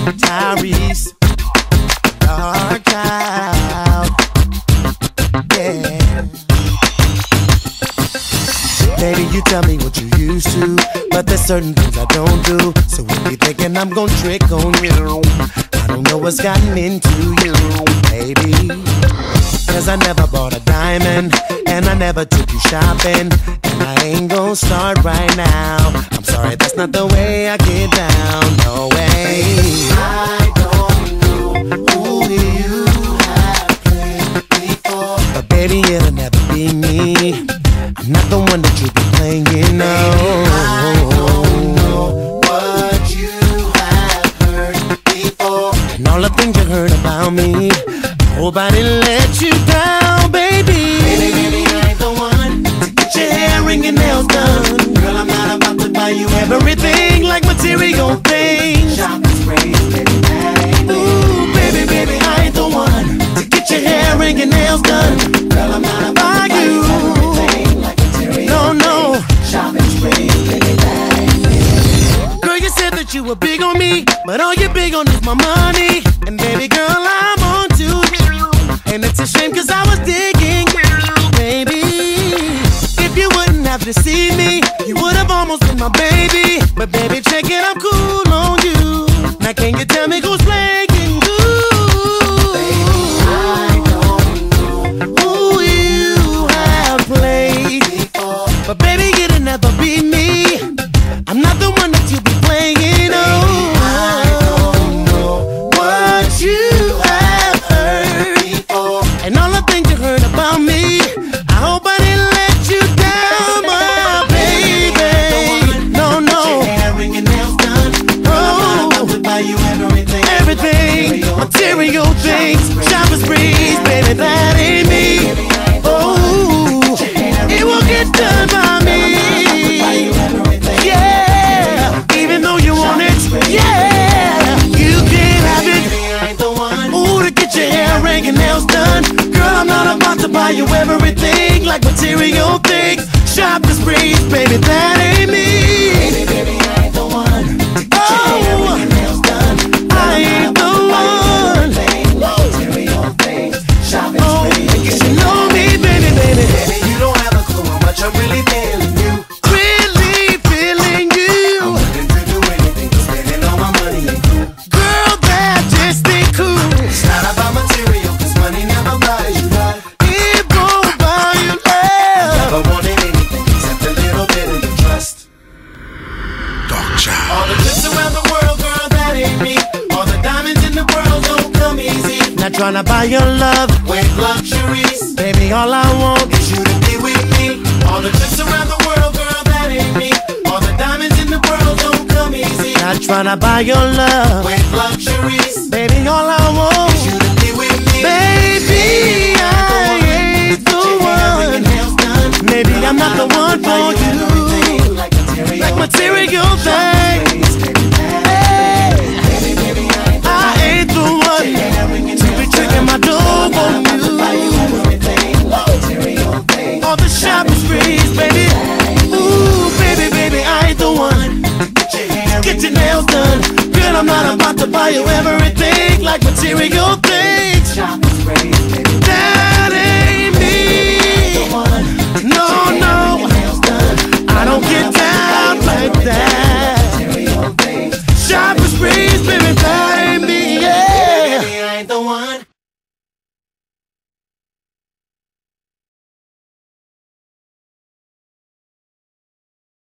Tyrese, dark cloud, yeah. Baby, you tell me what you used to, but there's certain things I don't do. So if you're thinking I'm gon' trick on you, I don't know what's gotten into you, baby. Cause I never bought a diamond, and I never took you shopping, and I ain't gon' start right now. I'm sorry, that's not the way I get down, no way. I don't know who you have played before, but baby, it'll never be me. I'm not the one that you be playing, you know. I don't know what you have heard before, and all the things you heard about me, I hope I didn't let you down, baby. Baby, baby, I ain't the one to get your hair and your nails done. Girl, I'm not about to buy you everything like material things. Shopping sprays, baby, that ain't me. Ooh, baby, baby, I ain't the one to get your hair and your nails done. Girl, I'm not about to buy you everything like material. No, no. Shopping sprays, baby, that ain't me. Girl, you said that you were big on me, but all you're big on is my money. And baby girl, I'm on to you. And it's a shame cause I was digging you, baby. If you wouldn't have deceived me, you would have almost been my baby. But baby, check it, I'm cool on you. Now can you tell me who's playing who? I don't know who you have played before, but baby, it'll never be me. I'm not the one that you be playing, oh. I don't know what you have heard before, and all the things you heard about me, I hope I didn't let you down, my baby. No, no. Get your hair and your nails done. Oh, I'm about to buy you everything, material things, shopping sprees, baby, that ain't me. Oh, it won't get done by me. Yeah, even though you want it, yeah, you can't have it. Ooh, to get your hair and your nails done. Girl, I'm not about to buy you everything like material things, shopping sprees, baby, that ain't me. Baby, I ain't the one to get your hair and your nails done. I ain't the one. Material things, shopping sprees. I guess you know me, baby, baby. Baby, you don't have a clue how much I'm really feeling you. Really feeling you. I'm willing to do anything to spending all my money in you. Girl, that just ain't cool. It's not about material, cause money never buys you love. It won't buy you love. I never wanted anything except a little bit of your trust. Dark child. All the glitz around the world, girl, that ain't me. All the diamonds in the world don't come easy. Not tryna buy your love with luxuries. Baby, all I want is you to be with me. All the glitz around the world, girl, that ain't me. All the diamonds in the world don't come easy. Not tryna buy your love with luxuries. Baby, all I want is you to be with me. Baby, I ain't the one. Maybe I'm not the one for you. Like material things. I ain't the one to be tricking my dough on you. All the shopping sprees, baby. Ooh, baby, baby, I ain't the one. Get your nails done. Girl, I'm not about to buy you everything like material things.